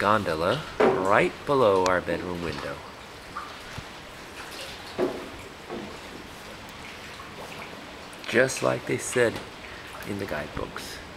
gondola right below our bedroom window. Just like they said in the guidebooks.